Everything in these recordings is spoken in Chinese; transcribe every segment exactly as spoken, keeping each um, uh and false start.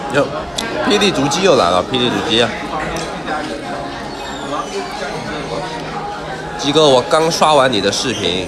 哟，霹雳足迹又来了，霹雳足迹。鸡哥，我刚刷完你的视频。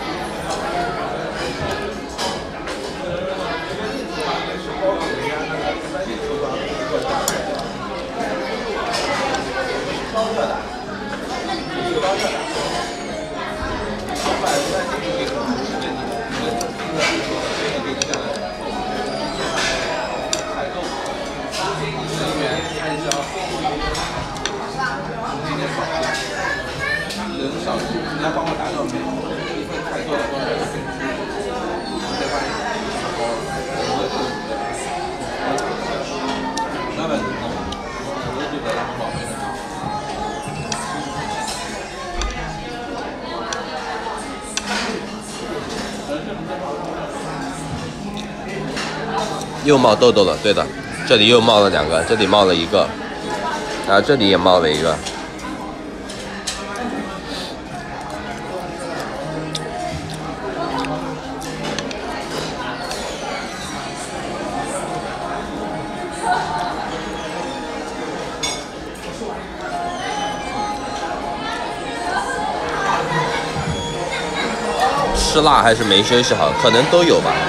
又冒痘痘了，对的，这里又冒了两个，这里冒了一个，啊，这里也冒了一个。吃辣还是没休息好，可能都有吧。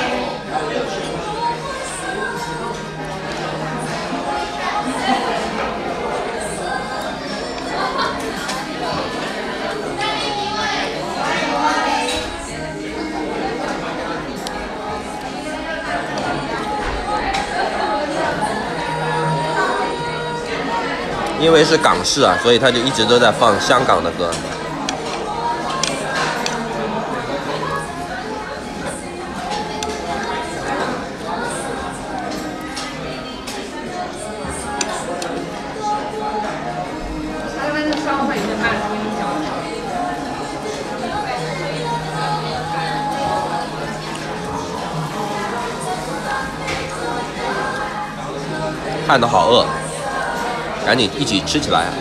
因为是港式啊，所以他就一直都在放香港的歌。看得好饿。赶紧一起吃起来啊！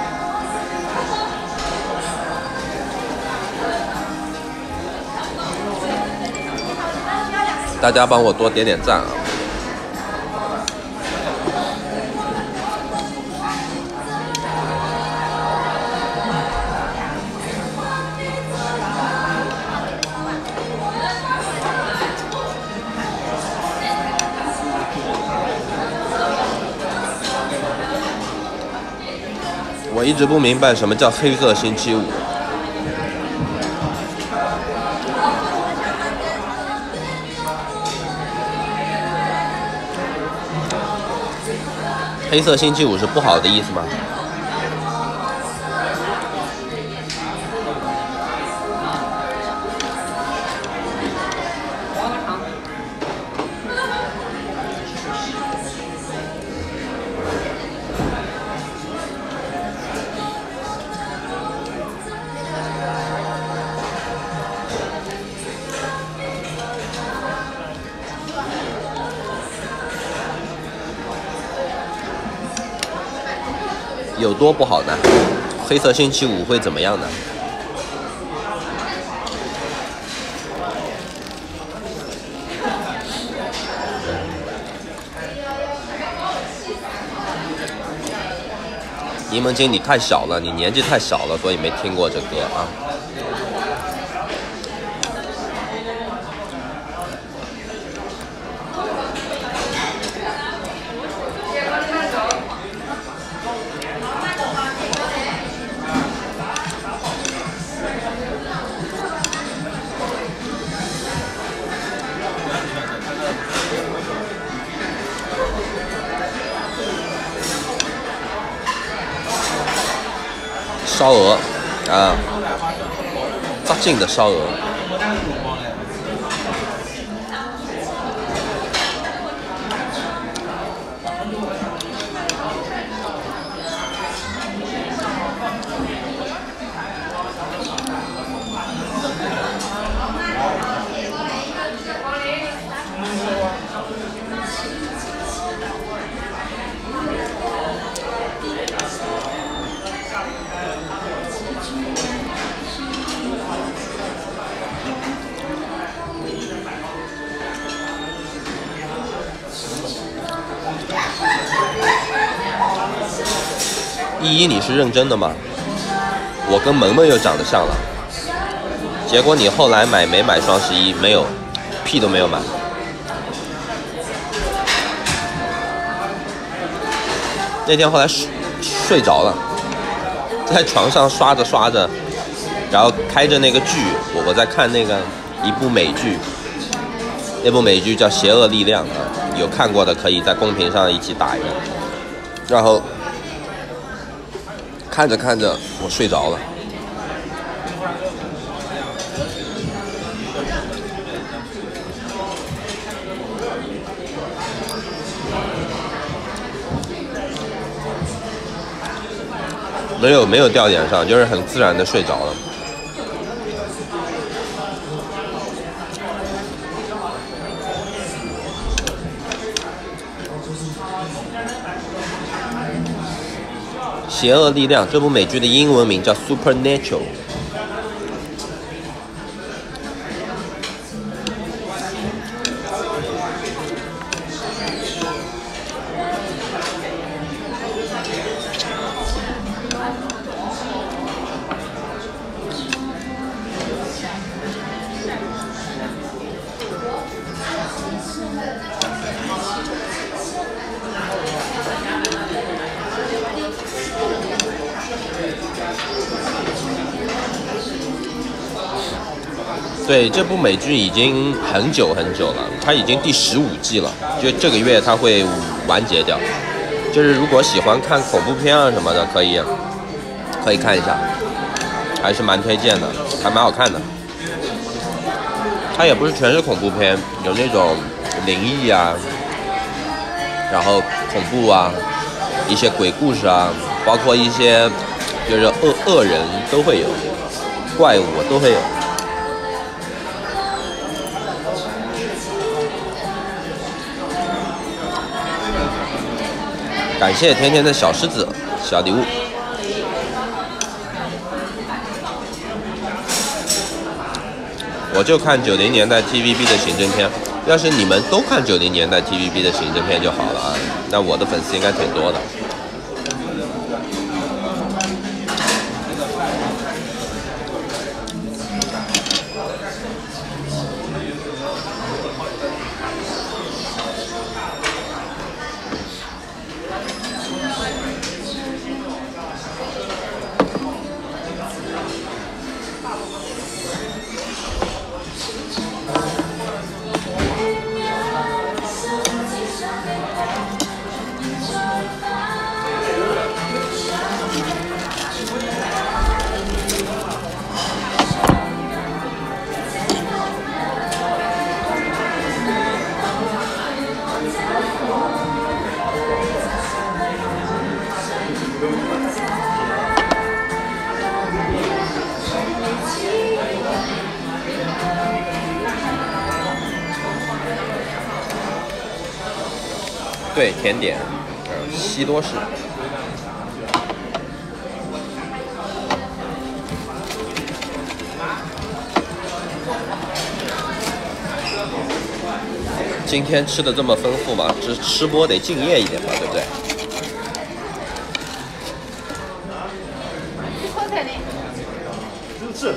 大家帮我多点点赞啊！我一直不明白什么叫黑色星期五。黑色星期五是不好的意思吗？有多不好呢？黑色星期五会怎么样呢？柠檬精，你太小了，你年纪太小了，所以没听过这歌啊。烧鹅啊，扎劲的烧鹅。 依依，你是认真的吗？我跟萌萌又长得像了，结果你后来买没买双十一？没有，屁都没有买。那天后来睡睡着了，在床上刷着刷着，然后开着那个剧，我我在看那个一部美剧，那部美剧叫《邪恶力量》啊，有看过的可以在公屏上一起打一个。然后看着看着我睡着了。没有没有掉点上，就是很自然的睡着了。邪恶力量这部美剧的英文名叫 Supernatural。对，这部美剧已经很久很久了，它已经第十五季了，就这个月它会完结掉。就是如果喜欢看恐怖片啊什么的，可以可以看一下，还是蛮推荐的，还蛮好看的。它也不是全是恐怖片，有那种灵异啊，然后恐怖啊，一些鬼故事啊，包括一些就是恶恶人都会有，怪物都会有。感谢甜甜的小狮子小礼物。我就看九零年代 T V B 的刑侦片，要是你们都看九零年代 T V B 的刑侦片就好了啊，那我的粉丝应该挺多的。对，甜点，嗯，西多士。今天吃的这么丰富嘛，这吃播得敬业一点嘛，对不对？是。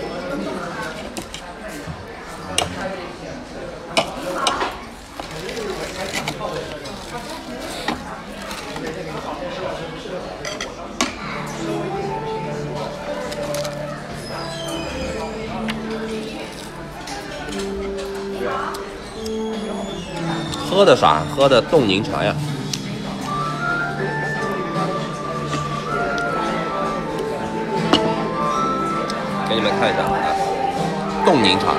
喝的啥？喝的冻柠茶呀。给你们看一下啊，冻柠茶。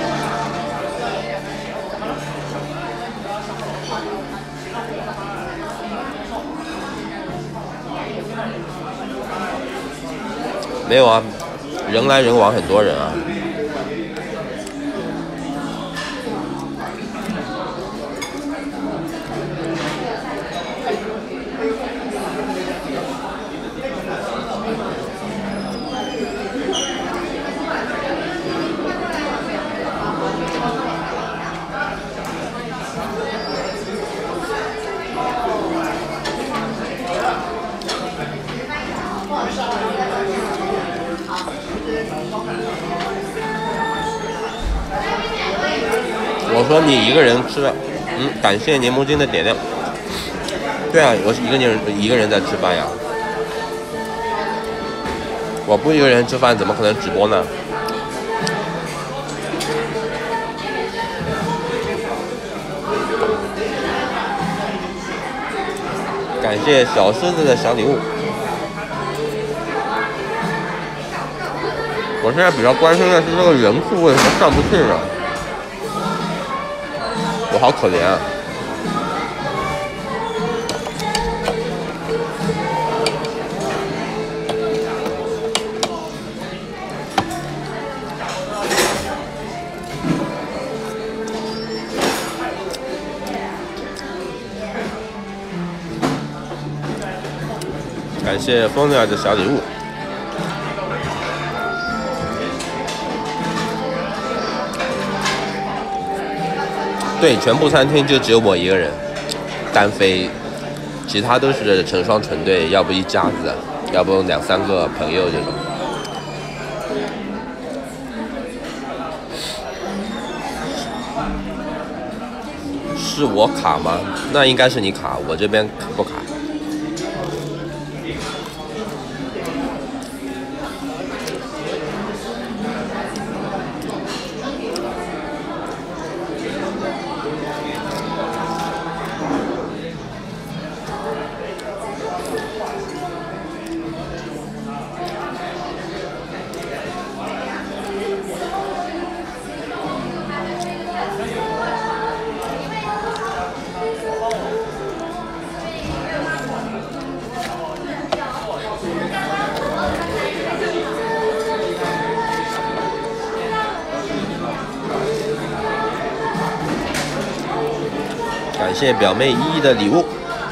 没有啊，人来人往，很多人啊。 我说你一个人吃的，嗯，感谢柠檬精的点亮。对啊，我是一个人一个人在吃饭呀。我不一个人吃饭，怎么可能直播呢？感谢小狮子的小礼物。我现在比较关心的是这个人数为什么上不去呢？我好可怜啊！感谢风鸟的小礼物。对，全部餐厅就只有我一个人单飞，其他都是成双成对，要不一家子，要不两三个朋友这种。是我卡吗？那应该是你卡，我这边不卡。感谢表妹依依的礼物。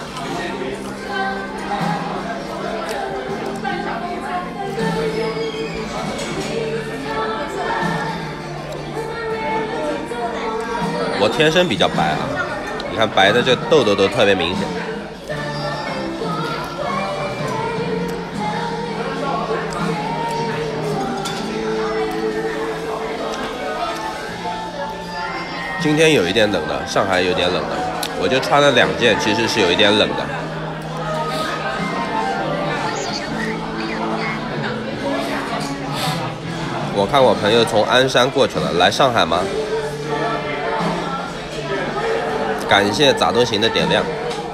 我天生比较白啊，你看白的这痘痘都特别明显。今天有一点冷的，上海有点冷的，我就穿了两件，其实是有一点冷的。我看我朋友从鞍山过去了，来上海吗？感谢咋都行的点亮。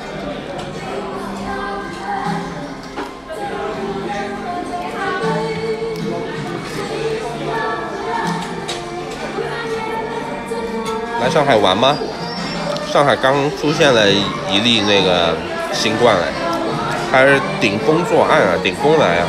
来上海玩吗？上海刚出现了一例那个新冠哎，还是顶风作案啊，顶风来啊！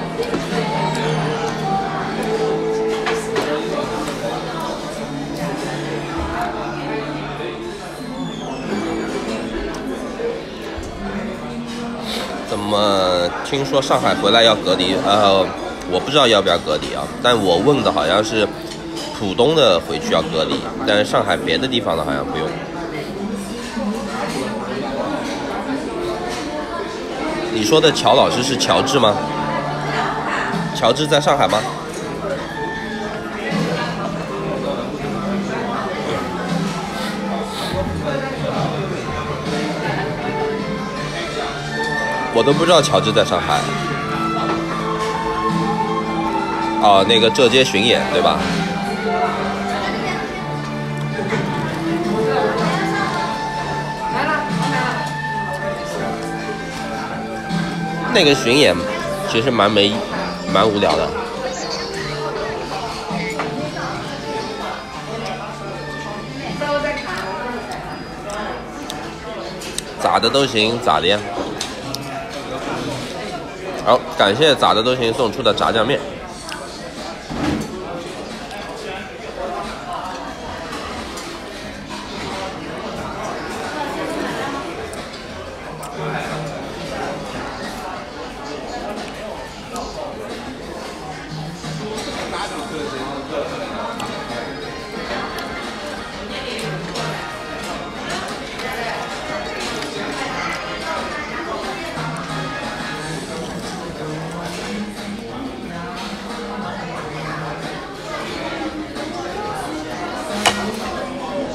怎么听说上海回来要隔离？呃，我不知道要不要隔离啊，但我问的好像是浦东的回去要隔离，但是上海别的地方的好像不用。你说的乔老师是乔治吗？乔治在上海吗？我都不知道乔治在上海。哦，那个浙街巡演对吧？那个巡演其实蛮没蛮无聊的。咋的都行，咋的呀？好，感谢咋的都行送出的炸酱面。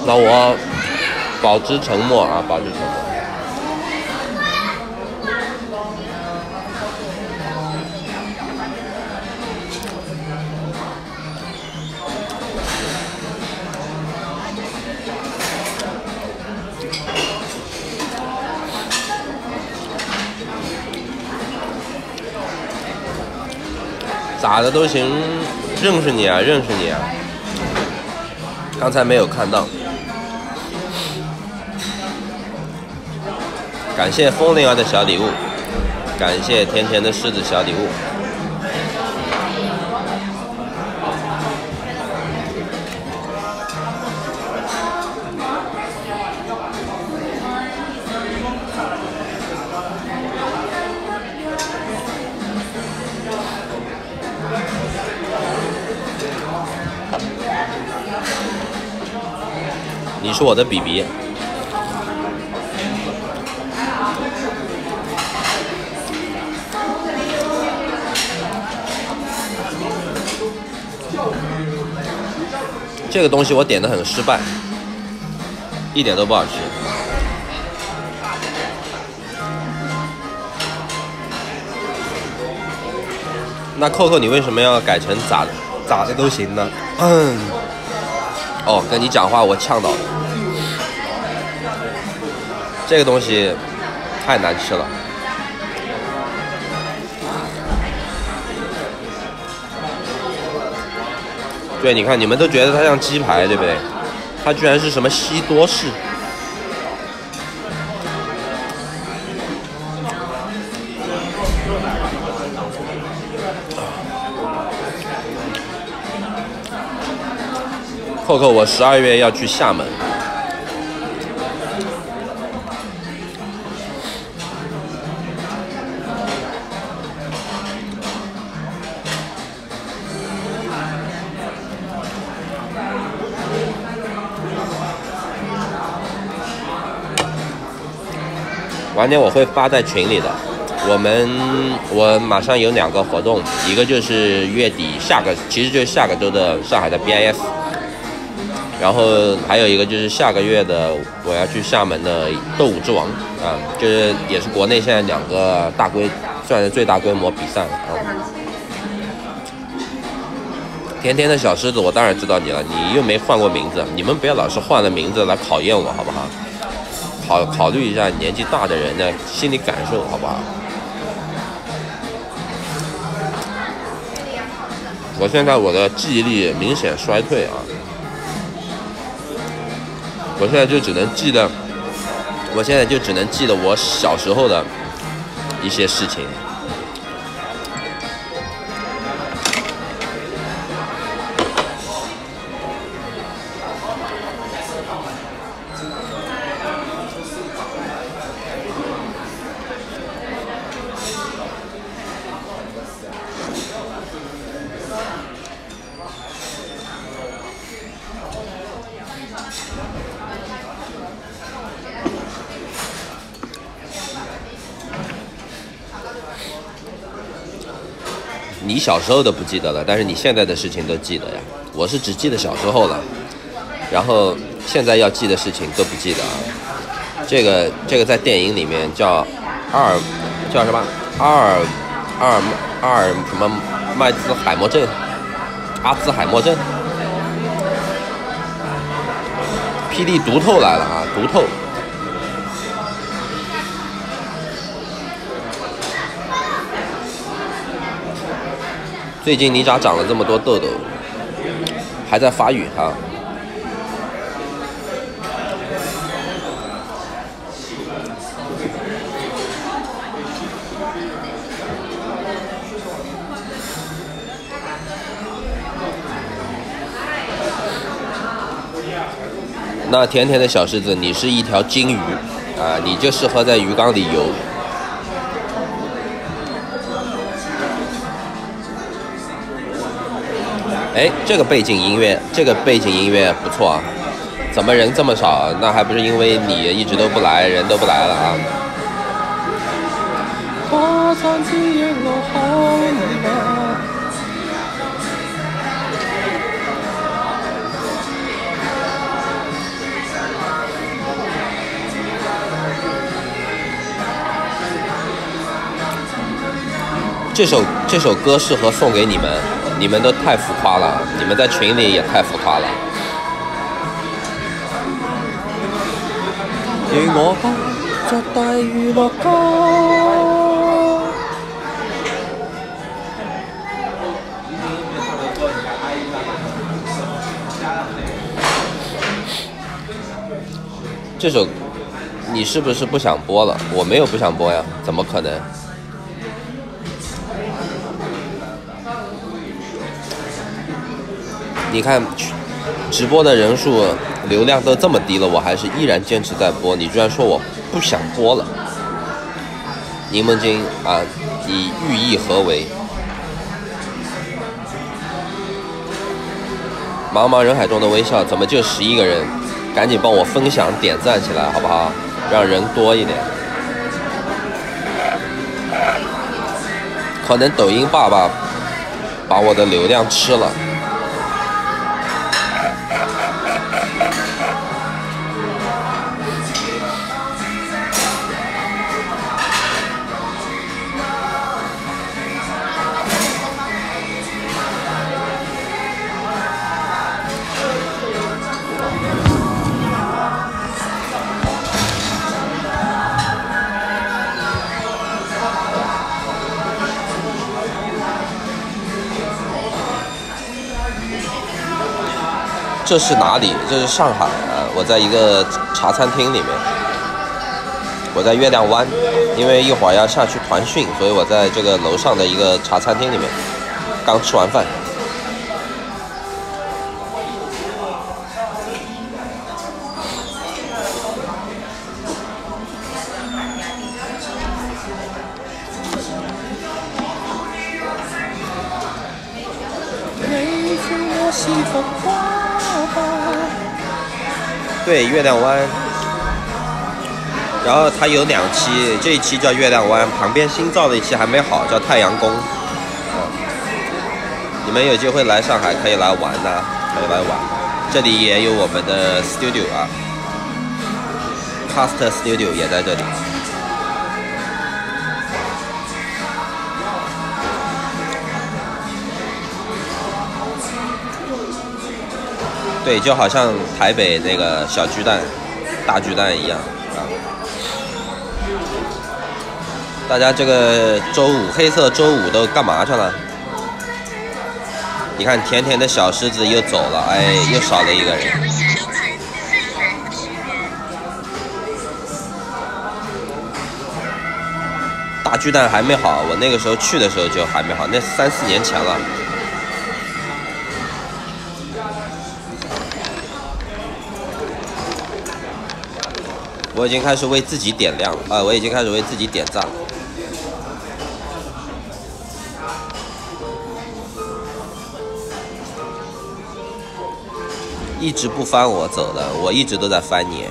那我保持沉默啊，保持沉默。咋的都行，认识你啊，认识你啊。刚才没有看到。感谢风铃儿的小礼物，感谢甜甜的柿子小礼物。你是我的 B B。这个东西我点的很失败，一点都不好吃。那扣扣，你为什么要改成咋咋的都行呢？嗯。哦，跟你讲话我呛到了。这个东西太难吃了。对，你看，你们都觉得它像鸡排，对不对？它居然是什么西多士。扣扣，我十二月要去厦门。晚点我会发在群里的。我们我马上有两个活动，一个就是月底下个，其实就是下个周的上海的 B I F， 然后还有一个就是下个月的我要去厦门的斗舞之王啊，就是也是国内现在两个大规算是最大规模比赛了啊。甜甜的小狮子，我当然知道你了，你又没换过名字，你们不要老是换了名字来考验我，好不好？考考虑一下年纪大的人的心理感受，好不好？我现在我的记忆力明显衰退啊！我现在就只能记得，我现在就只能记得我小时候的一些事情。你小时候的不记得了，但是你现在的事情都记得呀。我是只记得小时候了，然后现在要记的事情都不记得啊。这个这个在电影里面叫阿尔叫什么阿尔阿尔阿尔什么麦兹海默症，阿兹海默症。霹雳毒透来了啊，毒透。最近你咋长了这么多痘痘？还在发育哈。那甜甜的小狮子，你是一条金鱼啊，你就适合在鱼缸里游。哎，这个背景音乐，这个背景音乐不错啊。怎么人这么少？那还不是因为你一直都不来，人都不来了啊。 这首这首歌适合送给你们，你们都太浮夸了，你们在群里也太浮夸了。與我吧，作大娛樂家。这首你是不是不想播了？我没有不想播呀，怎么可能？你看，直播的人数、流量都这么低了，我还是依然坚持在播。你居然说我不想播了？柠檬精啊，你寓意何为？茫茫人海中的微笑，怎么就十一个人？赶紧帮我分享、点赞起来，好不好？让人多一点。可能抖音爸爸把我的流量吃了。这是哪里？这是上海啊！我在一个茶餐厅里面，我在月亮湾，因为一会儿要下去团训，所以我在这个楼上的一个茶餐厅里面，刚吃完饭。对，月亮湾，然后它有两期，这一期叫月亮湾，旁边新造的一期还没好，叫太阳宫。嗯，你们有机会来上海可以来玩的，可以来玩。这里也有我们的 studio 啊 ，Cast Studio 也在这里。对，就好像台北那个小巨蛋、大巨蛋一样啊。大家这个周五黑色周五都干嘛去了？你看甜甜的小狮子又走了，哎，又少了一个人。大巨蛋还没好，我那个时候去的时候就还没好，那三四年前了。我已经开始为自己点亮了，呃，我已经开始为自己点赞了。一直不翻我走的，我一直都在翻你。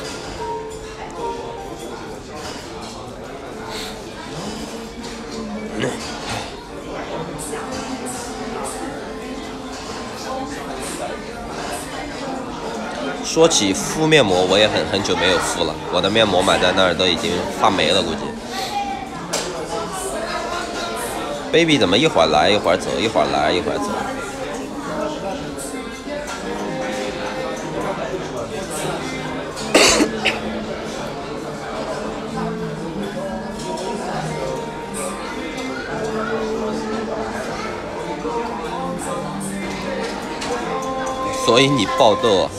说起敷面膜，我也很很久没有敷了，我的面膜买在那儿都已经发霉了，估计。baby 怎么一会儿来一会儿走，一会儿来一会儿走？所以你爆痘啊？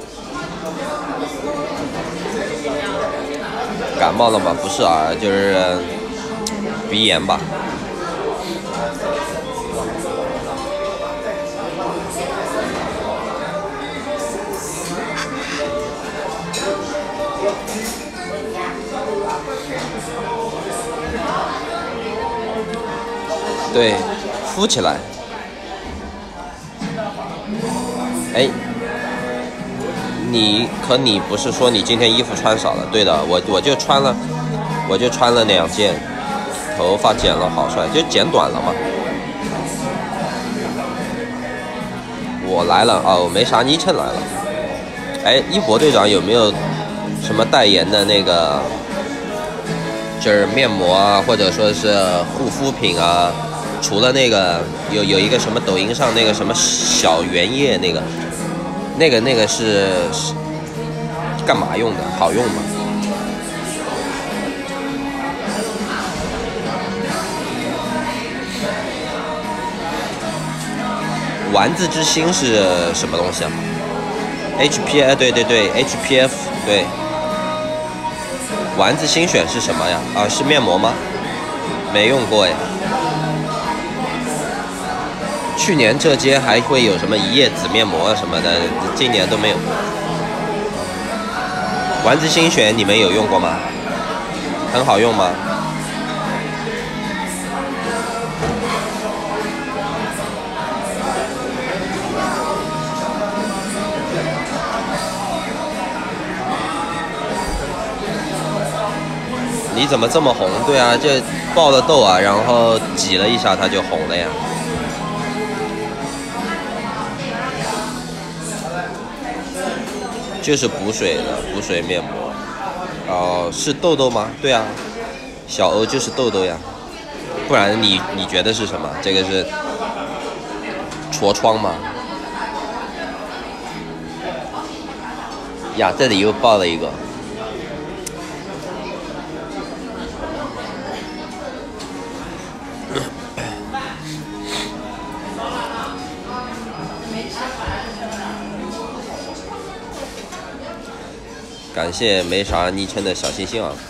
感冒了吗？不是啊，就是鼻炎吧。对，敷起来。哎，你可你不是说你今天衣服穿少了？对的，我我就穿了，我就穿了两件，头发剪了好帅，就剪短了嘛。我来了哦，没啥昵称来了。哎，一博队长有没有什么代言的那个就是面膜啊，或者说是护肤品啊。除了那个有有一个什么抖音上那个什么小原液那个，那个那个是是干嘛用的？好用吗？丸子之心是什么东西啊 ？H P 哎，对对对 ，H P F 对。丸子心选是什么呀？啊，是面膜吗？没用过呀。去年这街还会有什么一夜紫面膜什么的，今年都没有。丸子心选你们有用过吗？很好用吗？你怎么这么红？对啊，这爆了痘啊，然后挤了一下它就红了呀。就是补水的补水面膜，哦，是痘痘吗？对啊，小欧就是痘痘呀，不然你你觉得是什么？这个是痤疮吗？呀，这里又爆了一个。感谢没啥昵称的小星星啊！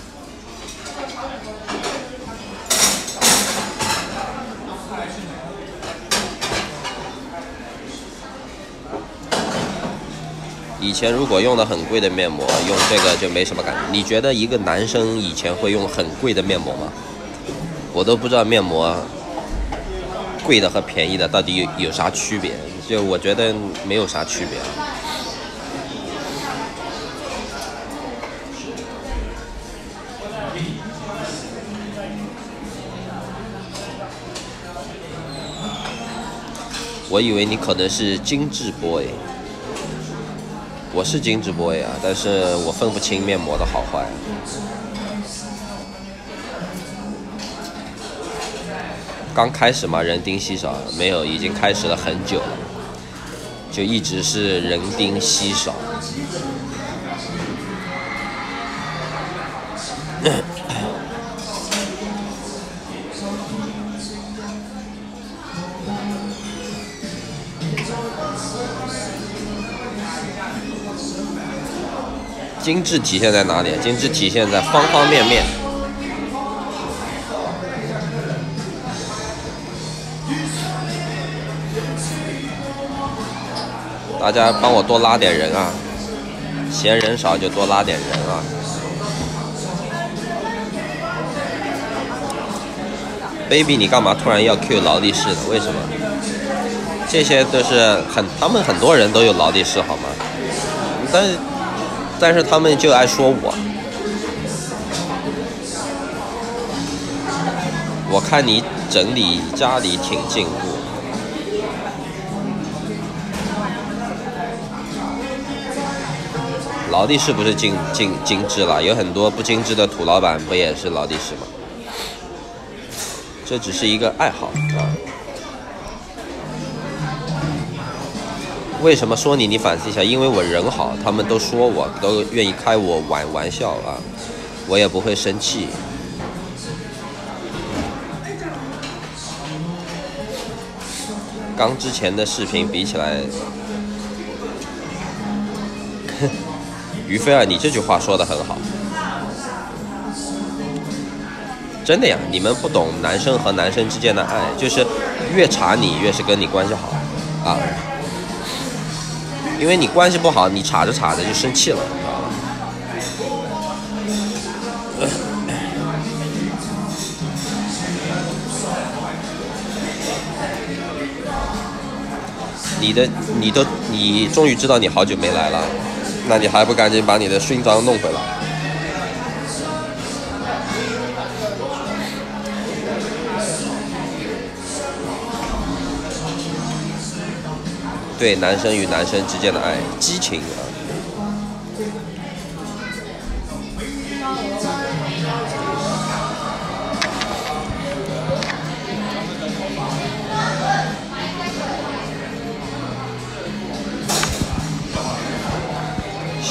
以前如果用的很贵的面膜，用这个就没什么感觉。你觉得一个男生以前会用很贵的面膜吗？我都不知道面膜贵的和便宜的到底有有啥区别，就我觉得没有啥区别。我以为你可能是精致 boy， 我是精致 boy 啊，但是我分不清面膜的好坏。刚开始嘛，人丁稀少，没有，已经开始了很久了，就一直是人丁稀少。精致体现在哪里？精致体现在方方面面。大家帮我多拉点人啊！嫌人少就多拉点人啊！baby， 你干嘛突然要 Q 劳力士的？为什么？这些都是很，他们很多人都有劳力士，好吗？但是。但是他们就爱说我，我看你整理家里挺进步。劳力士不是精精精致了，有很多不精致的土老板不也是劳力士吗？这只是一个爱好啊。为什么说你？你反思一下，因为我人好，他们都说我，都愿意开我玩玩笑啊，我也不会生气。刚之前的视频比起来，于菲儿，你这句话说得很好，真的呀，你们不懂男生和男生之间的爱，就是越查你越是跟你关系好啊。因为你关系不好，你查着查着就生气了啊！你的，你都，你终于知道你好久没来了，那你还不赶紧把你的勋章弄回来？对男生与男生之间的爱，激情啊！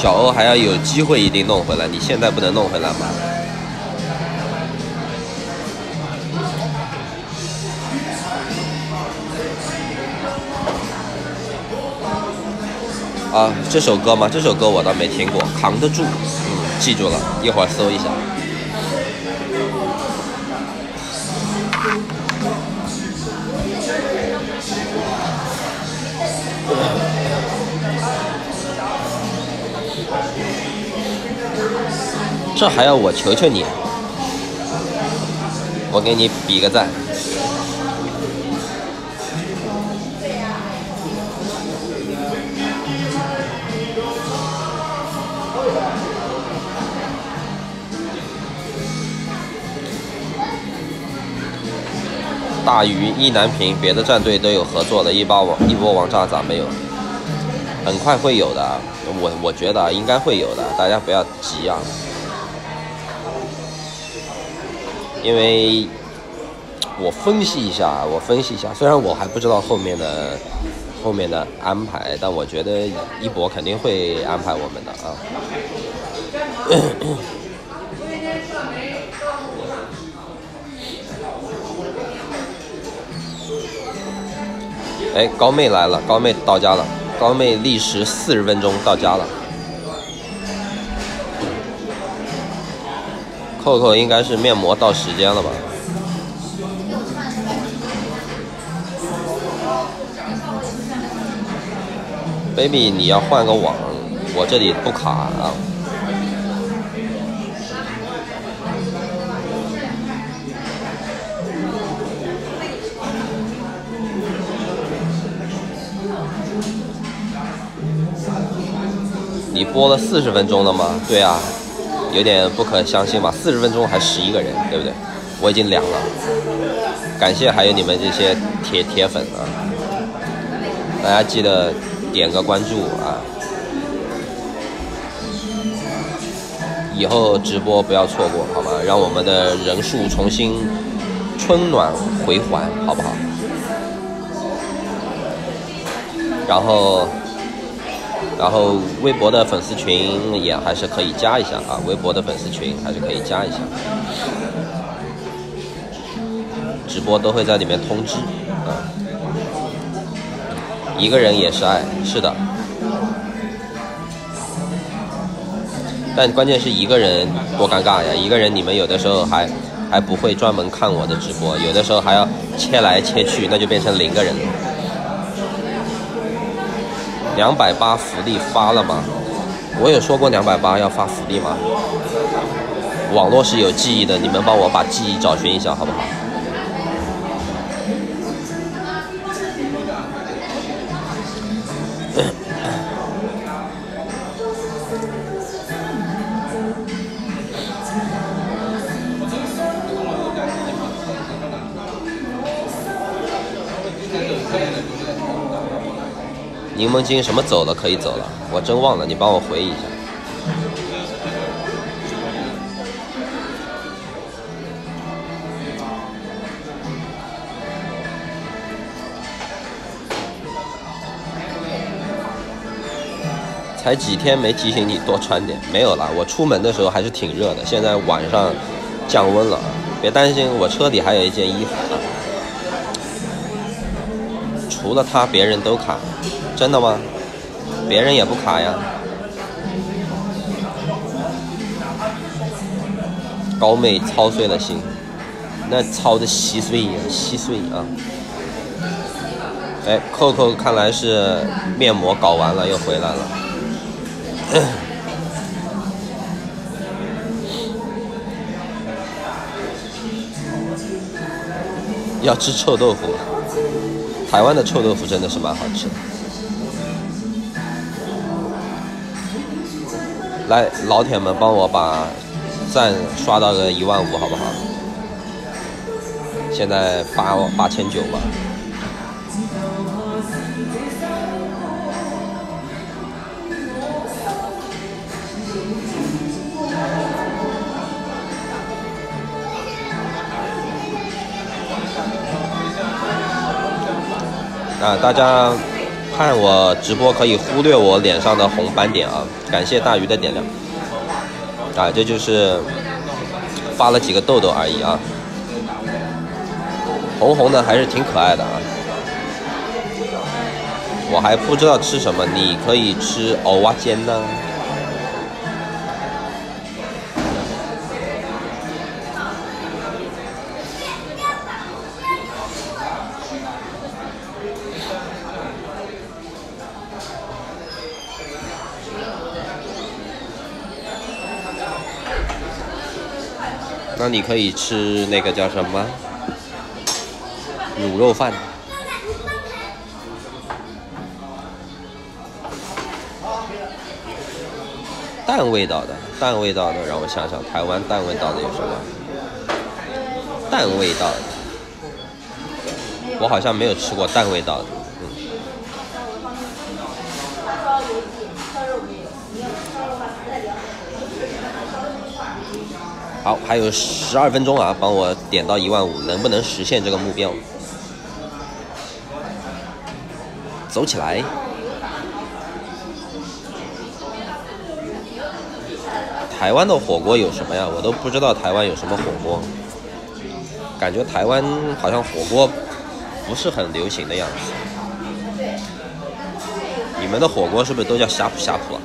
小欧还要有机会一定弄回来，你现在不能弄回来吗？啊，这首歌吗？这首歌我倒没听过，扛得住，嗯，记住了，一会儿搜一下。这还要我求求你？我给你比个赞。大鱼意难平，别的战队都有合作了，一波王一波王炸咋没有？很快会有的，我我觉得应该会有的，大家不要急啊。因为我分析一下，我分析一下，虽然我还不知道后面的后面的安排，但我觉得一博肯定会安排我们的啊。哎，高妹来了，高妹到家了，高妹历时四十分钟到家了。扣扣应该是面膜到时间了吧 ？baby， 你要换个网，我这里不卡啊。你播了四十分钟了吗？对啊，有点不可相信吧？四十分钟还十一个人，对不对？我已经凉了。感谢还有你们这些铁铁粉啊！大家记得点个关注啊！以后直播不要错过，好吗？让我们的人数重新春暖回环，好不好？然后。然后微博的粉丝群也还是可以加一下啊，微博的粉丝群还是可以加一下，直播都会在里面通知啊。一个人也是爱，是的，但关键是一个人多尴尬呀！一个人你们有的时候还还不会专门看我的直播，有的时候还要切来切去，那就变成零个人了。两百八福利发了吗？我有说过两百八要发福利吗？网络是有记忆的，你们帮我把记忆找寻一下好不好？柠檬精什么走了？可以走了，我真忘了，你帮我回忆一下。才几天没提醒你多穿点，没有啦，我出门的时候还是挺热的，现在晚上降温了，别担心，我车里还有一件衣服啊。除了他，别人都卡。真的吗？别人也不卡呀。高妹操碎了心，那操的稀碎呀，稀碎啊！哎，扣扣看来是面膜搞完了，又回来了。要吃臭豆腐，台湾的臭豆腐真的是蛮好吃的。来，老铁们，帮我把赞刷到个一万五，好不好？现在八八千九吧。啊，大家看我直播可以忽略我脸上的红斑点啊，感谢大鱼的点亮。啊，这就是发了几个痘痘而已啊，红红的还是挺可爱的啊。我还不知道吃什么，你可以吃蚵仔煎呢。那你可以吃那个叫什么卤肉饭，蛋味道的，蛋味道的，让我想想，台湾蛋味道的有什么？蛋味道的，我好像没有吃过蛋味道的。嗯。好，还有十二分钟啊，帮我点到一万五，能不能实现这个目标？走起来！台湾的火锅有什么呀？我都不知道台湾有什么火锅，感觉台湾好像火锅不是很流行的样子。你们的火锅是不是都叫呷哺呷哺啊？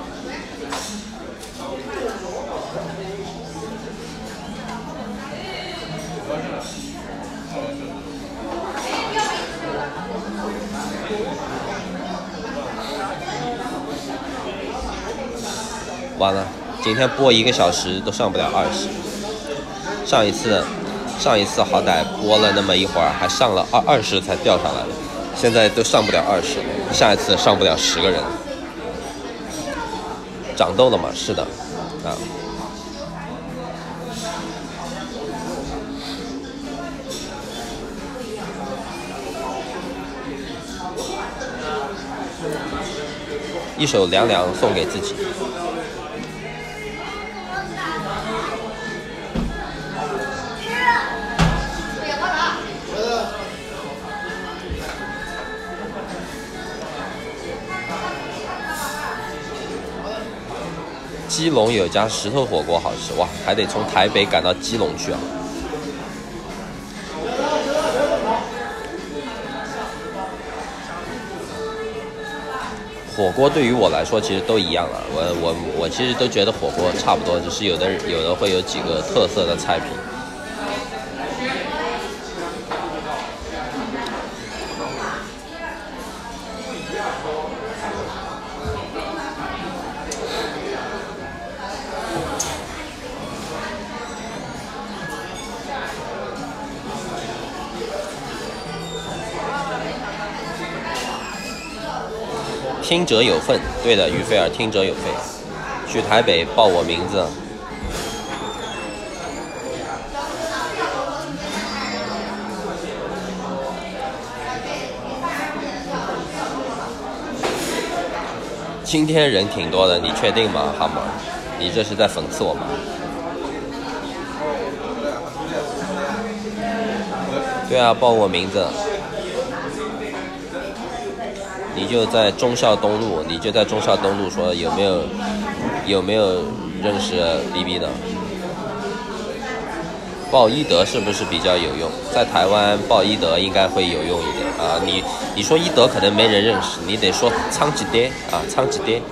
完了，今天播一个小时都上不了二十。上一次，上一次好歹播了那么一会儿，还上了二二十才掉上来了。现在都上不了二十，下一次上不了十个人。长痘了吗？是的，啊。一首凉凉送给自己。基隆有家石头火锅好吃哇，还得从台北赶到基隆去啊。火锅对于我来说其实都一样啊，我我我其实都觉得火锅差不多，只是有的有的会有几个特色的菜品。听者有份，对的，于菲尔，听者有份。去台北报我名字。今天人挺多的，你确定吗，哈姆？你这是在讽刺我吗？对啊，报我名字。你就在忠孝东路，你就在忠孝东路说有没有有没有认识 B B 的？报一德是不是比较有用？在台湾报一德应该会有用一点啊。你你说一德可能没人认识，你得说仓吉爹啊，仓吉爹。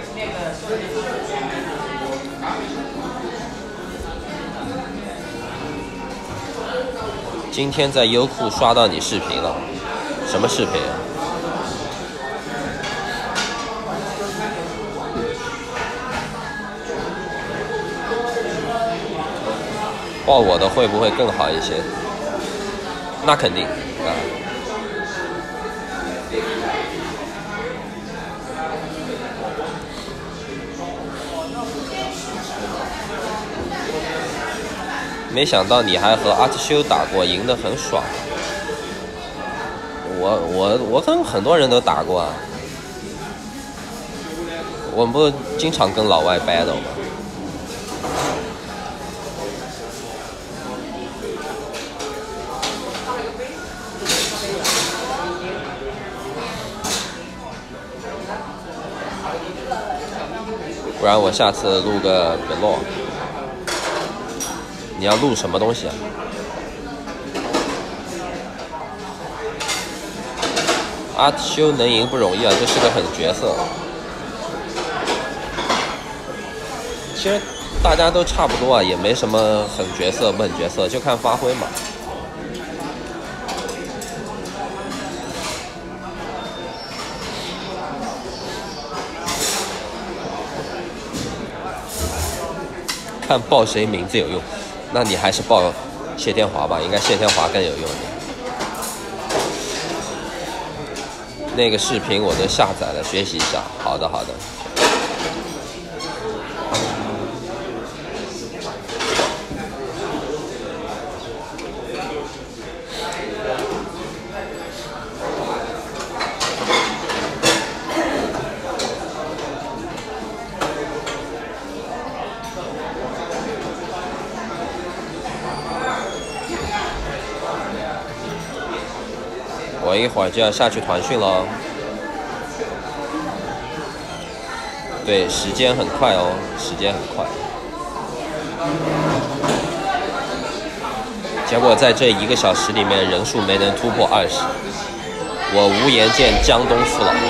今天在优酷刷到你视频了，什么视频？报我的会不会更好一些？那肯定啊。没想到你还和阿特修打过，赢得很爽。我我我跟很多人都打过啊。我们不经常跟老外 battle 吗？ 不然我下次录个 vlog。你要录什么东西啊？阿修能赢不容易啊，这是个狠角色。其实大家都差不多啊，也没什么狠角色不狠角色，就看发挥嘛。看报谁名字有用，那你还是报谢天华吧，应该谢天华更有用一点。那个视频我都下载了，学习一下。好的，好的。我一会儿就要下去团训了。对，时间很快哦，时间很快。结果在这一个小时里面，人数没能突破二十，我无颜见江东父老。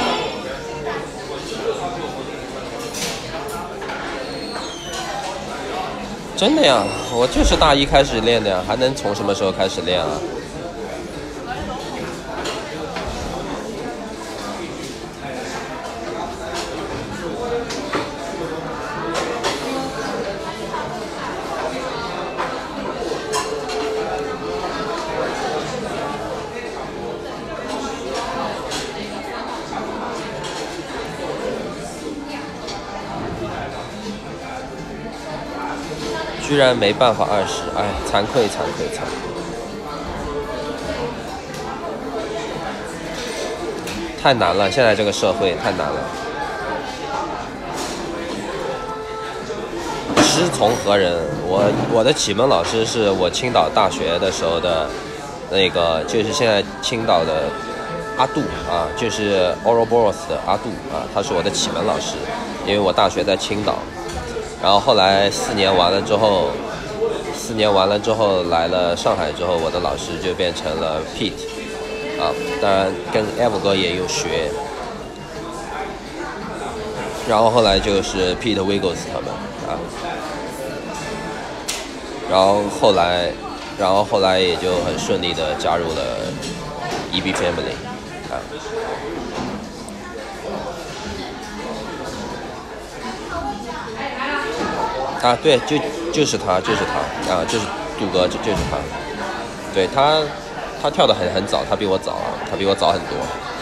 真的呀，我就是大一开始练的呀，还能从什么时候开始练啊？居然没办法二十，哎，惭愧惭愧惭愧，太难了！现在这个社会太难了。师从何人？我我的启蒙老师是我青岛大学的时候的，那个就是现在青岛的阿杜啊，就是 Ouroboros 的阿杜啊，他是我的启蒙老师，因为我大学在青岛。然后后来四年完了之后，四年完了之后来了上海之后，我的老师就变成了 Pete， 啊，当然跟 Ev 哥也有学。然后后来就是 Pete Wiggles 他们啊，然后后来，然后后来也就很顺利的加入了 E B Family 啊。啊，对，就就是他，就是他啊，就是杜哥，就就是他。对他，他跳得很很早，他比我早，他比我早很多。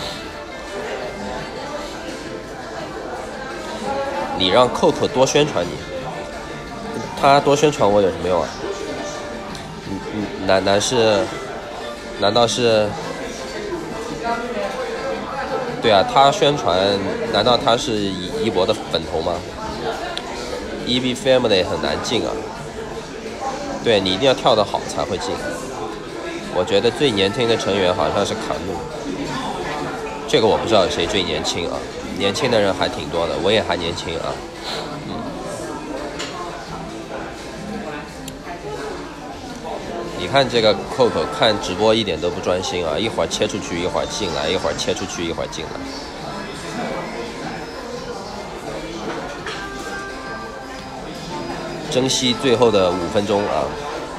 你让 Coco 多宣传你，他多宣传我有什么用啊？嗯嗯，难难是，难道是？对啊，他宣传，难道他是一博的粉头吗？E B Family 很难进啊，对你一定要跳得好才会进。我觉得最年轻的成员好像是卡努，这个我不知道谁最年轻啊，年轻的人还挺多的，我也还年轻啊。嗯，你看这个 Coco 看直播一点都不专心啊，一会儿切出去，一会儿进来，一会儿切出去，一会儿进来。珍惜最后的五分钟啊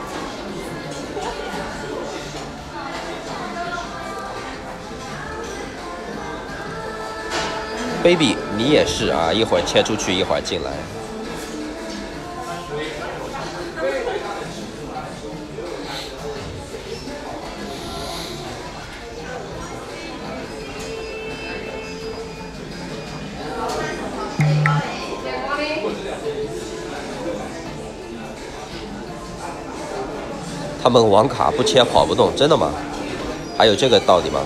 ！Baby， 你也是啊，一会儿切出去，一会儿进来。他们网卡不切跑不动，真的吗？还有这个道理吗？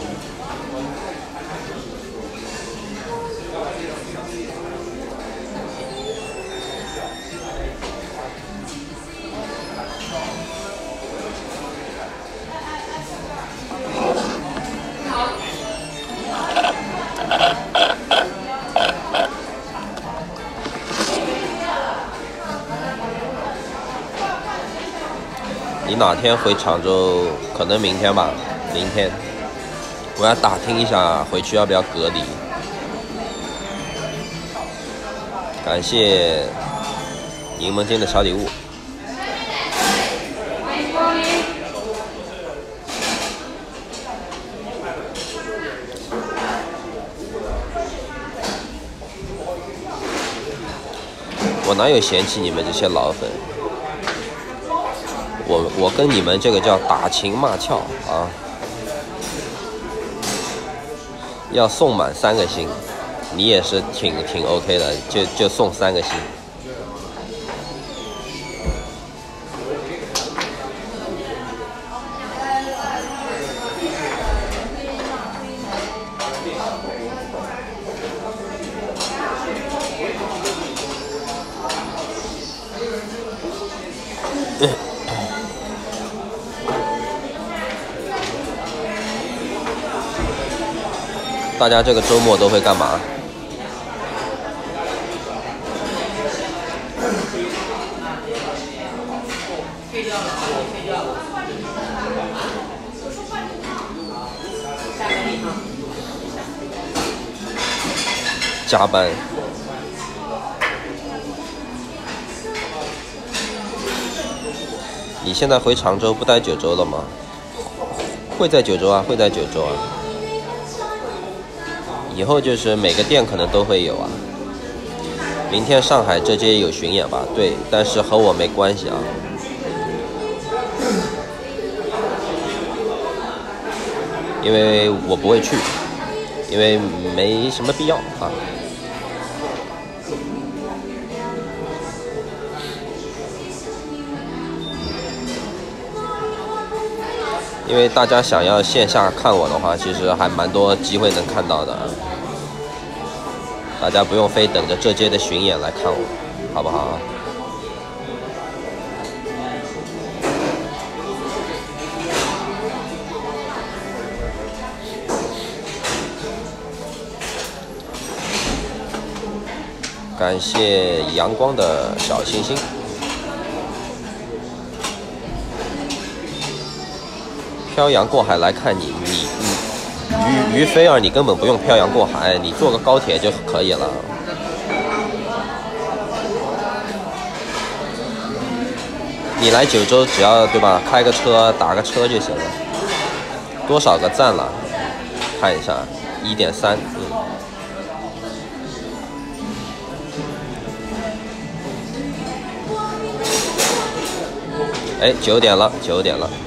你哪天回常州？可能明天吧，明天。我要打听一下，回去要不要隔离。感谢柠檬精的小礼物。我哪有嫌弃你们这些老粉？我我跟你们这个叫打情骂俏啊！要送满三个星，你也是挺挺 OK 的，就就送三个星。大家这个周末都会干嘛？加班。你现在回常州不待九州了吗？会在九州啊，会在九州啊。以后就是每个店可能都会有啊。明天上海这街有巡演吧？对，但是和我没关系啊。因为我不会去，因为没什么必要啊。因为大家想要线下看我的话，其实还蛮多机会能看到的。大家不用非等着这街的巡演来看我，好不好？感谢阳光的小星星。漂洋过海来看你，你你于于菲儿，你根本不用漂洋过海，你坐个高铁就可以了。你来九州只要对吧，开个车打个车就行了。多少个赞了？看一下，一点三，嗯。哎，九点了，九点了。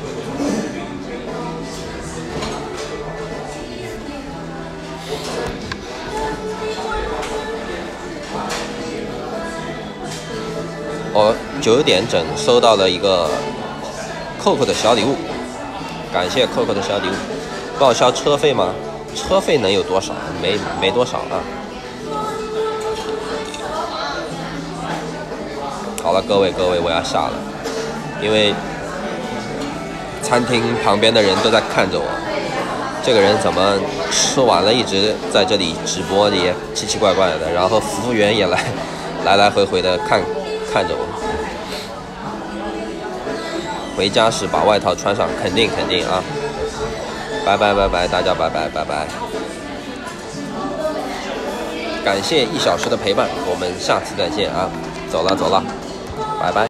我九点整收到了一个 Coco 的小礼物，感谢 Coco 的小礼物。报销车费吗？车费能有多少？没没多少啊。好了，各位各位，我要下了，因为餐厅旁边的人都在看着我。这个人怎么吃完了一直在这里直播，也奇奇怪怪的，然后服务员也来来来回回的看。看着我，回家时把外套穿上，肯定肯定啊！拜拜拜拜，大家拜拜拜拜！感谢一小时的陪伴，我们下次再见啊！走了走了，拜拜。